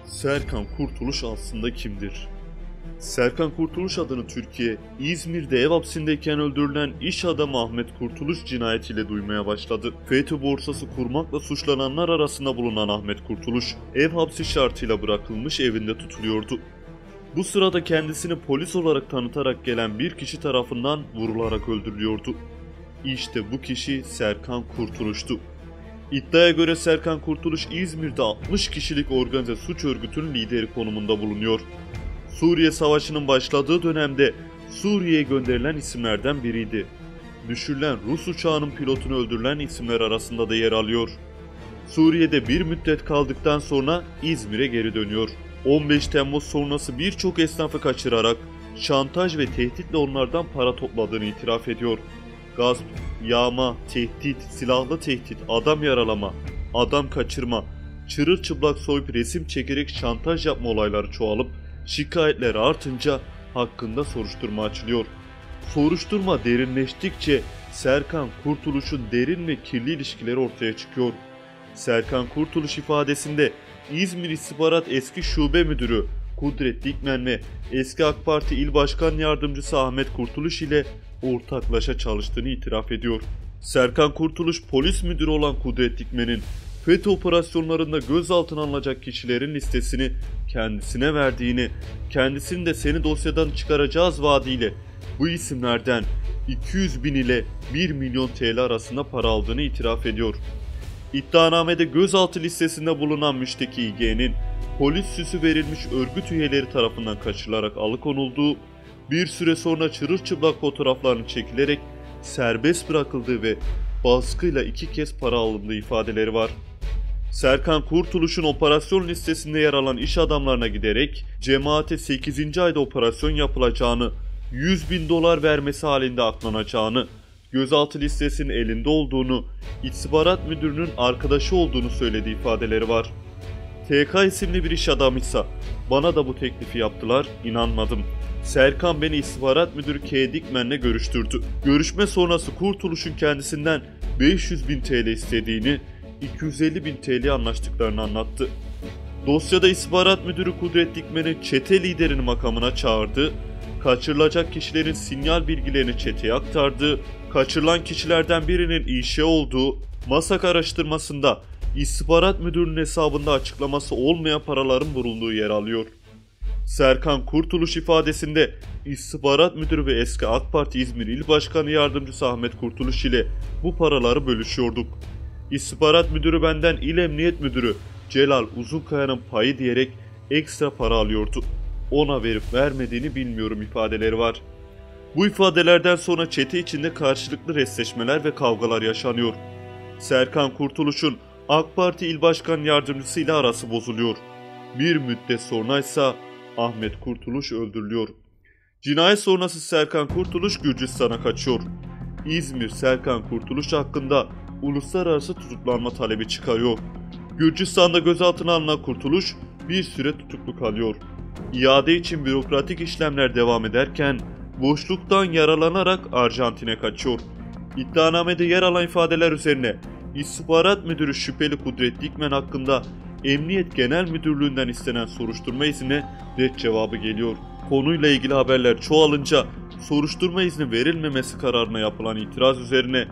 Serkan Kurtuluş aslında kimdir? Serkan Kurtuluş adını Türkiye, İzmir'de ev hapsindeyken öldürülen iş adamı Ahmet Kurtuluş cinayetiyle duymaya başladı. FETÖ borsası kurmakla suçlananlar arasında bulunan Ahmet Kurtuluş, ev hapsi şartıyla bırakılmış evinde tutuluyordu. Bu sırada kendisini polis olarak tanıtarak gelen bir kişi tarafından vurularak öldürülüyordu. İşte bu kişi Serkan Kurtuluş'tu. İddiaya göre Serkan Kurtuluş İzmir'de 60 kişilik organize suç örgütünün lideri konumunda bulunuyor. Suriye Savaşı'nın başladığı dönemde Suriye'ye gönderilen isimlerden biriydi. Düşürülen Rus uçağının pilotunu öldürülen isimler arasında da yer alıyor. Suriye'de bir müddet kaldıktan sonra İzmir'e geri dönüyor. 15 Temmuz sonrası birçok esnafı kaçırarak şantaj ve tehditle onlardan para topladığını itiraf ediyor. Gasp, yağma, tehdit, silahlı tehdit, adam yaralama, adam kaçırma, çırılçıplak soyup resim çekerek şantaj yapma olayları çoğalıp şikayetler artınca hakkında soruşturma açılıyor. Soruşturma derinleştikçe Serkan Kurtuluş'un derin ve kirli ilişkileri ortaya çıkıyor. Serkan Kurtuluş ifadesinde İzmir İstihbarat Eski Şube Müdürü Kudret Dikmen ve eski AK Parti İl Başkan Yardımcısı Ahmet Kurtuluş ile ortaklaşa çalıştığını itiraf ediyor. Serkan Kurtuluş polis müdürü olan Kudret Dikmen'in FETÖ operasyonlarında gözaltına alınacak kişilerin listesini kendisine verdiğini, kendisinin de seni dosyadan çıkaracağız vaadiyle bu isimlerden 200 bin ile 1 milyon TL arasında para aldığını itiraf ediyor. İddianamede gözaltı listesinde bulunan müşteki İG'nin polis süsü verilmiş örgüt üyeleri tarafından kaçırılarak alıkonulduğu, bir süre sonra çırılçıplak fotoğraflarını çekilerek serbest bırakıldığı ve baskıyla 2 kez para alındığı ifadeleri var. Serkan Kurtuluş'un operasyon listesinde yer alan iş adamlarına giderek cemaate 8. ayda operasyon yapılacağını, 100 bin dolar vermesi halinde aklanacağını, gözaltı listesinin elinde olduğunu, istihbarat müdürünün arkadaşı olduğunu söylediği ifadeleri var. TK isimli bir iş adamıysa bana da bu teklifi yaptılar, inanmadım. Serkan beni istihbarat müdürü K. Dikmen'le görüştürdü. Görüşme sonrası Kurtuluş'un kendisinden 500 bin TL istediğini, 250 bin TL anlaştıklarını anlattı. Dosyada istihbarat müdürü Kudret Dikmen'i çete liderinin makamına çağırdı, kaçırılacak kişilerin sinyal bilgilerini çeteye aktardı, kaçırılan kişilerden birinin İŞ olduğu, MASAK araştırmasında istihbarat müdürünün hesabında açıklaması olmayan paraların vurulduğu yer alıyor. Serkan Kurtuluş ifadesinde istihbarat müdürü ve eski AK Parti İzmir İl Başkanı Yardımcısı Ahmet Kurtuluş ile bu paraları bölüşüyorduk. İstihbarat müdürü benden İl Emniyet Müdürü Celal Uzunkaya'nın payı diyerek ekstra para alıyordu. Ona verip vermediğini bilmiyorum ifadeleri var. Bu ifadelerden sonra çete içinde karşılıklı restleşmeler ve kavgalar yaşanıyor. Serkan Kurtuluş'un AK Parti İl Başkan Yardımcısı ile arası bozuluyor. Bir müddet sonra ise Ahmet Kurtuluş öldürülüyor. Cinayet sonrası Serkan Kurtuluş Gürcistan'a kaçıyor. İzmir Serkan Kurtuluş hakkında uluslararası tutuklanma talebi çıkarıyor. Gürcistan'da gözaltına alınan Kurtuluş bir süre tutuklu kalıyor. İade için bürokratik işlemler devam ederken boşluktan yaralanarak Arjantin'e kaçıyor. İddianamede yer alan ifadeler üzerine İstihbarat Müdürü şüpheli Kudret Dikmen hakkında Emniyet Genel Müdürlüğü'nden istenen soruşturma iznine ret cevabı geliyor. Konuyla ilgili haberler çoğalınca soruşturma izni verilmemesi kararına yapılan itiraz üzerine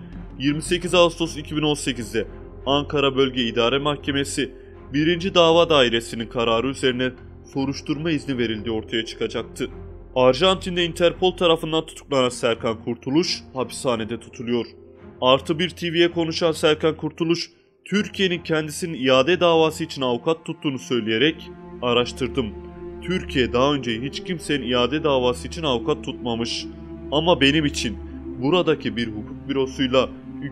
28 Ağustos 2018'de Ankara Bölge İdare Mahkemesi 1. Dava Dairesi'nin kararı üzerine soruşturma izni verildiği ortaya çıkacaktı. Arjantin'de Interpol tarafından tutuklanan Serkan Kurtuluş hapishanede tutuluyor. Artı bir TV'ye konuşan Serkan Kurtuluş, Türkiye'nin kendisinin iade davası için avukat tuttuğunu söyleyerek araştırdım. Türkiye daha önce hiç kimsenin iade davası için avukat tutmamış. Ama benim için buradaki bir hukuk bürosuyla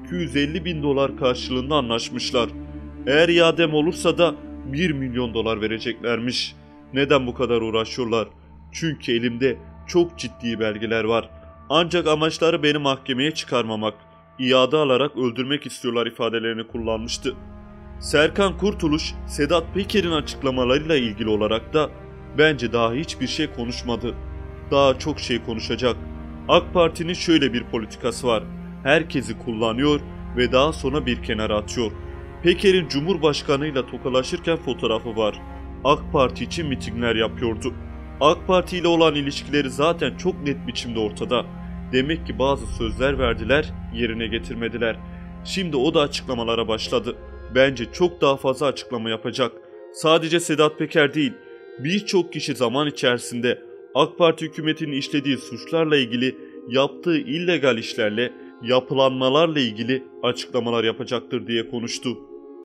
250 bin dolar karşılığında anlaşmışlar. Eğer iadem olursa da 1 milyon dolar vereceklermiş. Neden bu kadar uğraşıyorlar? Çünkü elimde çok ciddi belgeler var. Ancak amaçları beni mahkemeye çıkarmamak, iade alarak öldürmek istiyorlar ifadelerini kullanmıştı. Serkan Kurtuluş, Sedat Peker'in açıklamalarıyla ilgili olarak da bence daha hiçbir şey konuşmadı. Daha çok şey konuşacak. AK Parti'nin şöyle bir politikası var. Herkesi kullanıyor ve daha sonra bir kenara atıyor. Peker'in Cumhurbaşkanıyla tokalaşırken fotoğrafı var. AK Parti için mitingler yapıyordu. AK Parti ile olan ilişkileri zaten çok net biçimde ortada. Demek ki bazı sözler verdiler, yerine getirmediler. Şimdi o da açıklamalara başladı. Bence çok daha fazla açıklama yapacak. Sadece Sedat Peker değil, birçok kişi zaman içerisinde AK Parti hükümetinin işlediği suçlarla ilgili, yaptığı illegal işlerle, yapılanmalarla ilgili açıklamalar yapacaktır diye konuştu.